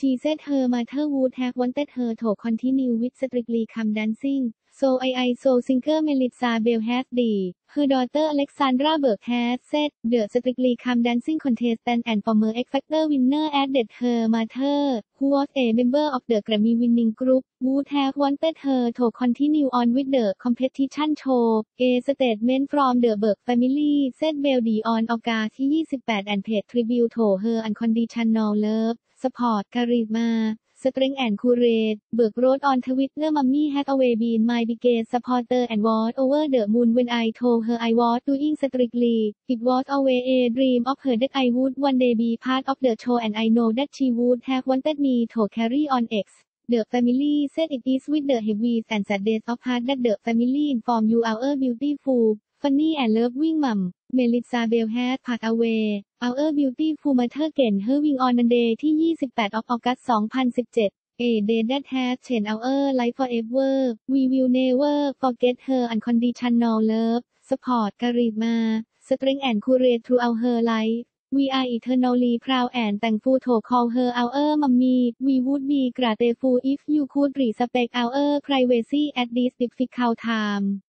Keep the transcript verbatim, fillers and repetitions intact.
She said her mother would have wanted her to continue with Strictly Come Dancing, so I I so singer Melissa Bell has died. Her daughter Alexandra Burke has said, the Strictly Come Dancing contestant and former X Factor winner added her mother, who was a member of the Grammy-winning group, would have wanted her to continue on with the competition show. A statement from the Burke family said Bell died on August twenty-eighth and paid tribute to her unconditional love, support, charisma, strength and courage. Burke wrote on Twitter, "Mommy has always been my biggest supporter and was over the moon when I told her I was doing Strictly. It was always a dream of her that I would one day be part of the show, and I know that she would have wanted me to carry on." X. The family said it is with the heaviest and saddest of heart that the family inform you our beautiful, funny and loving mom, Melissa Bell has passed away. Our beautiful mother gained her wing on Monday twenty-eighth of August twenty seventeen. A day that has changed our life forever. We will never forget her unconditional love, support, charisma, strength and courage throughout her life. We are eternally proud and thankful to call her our mommy. We would be grateful if you could respect our privacy at this difficult time.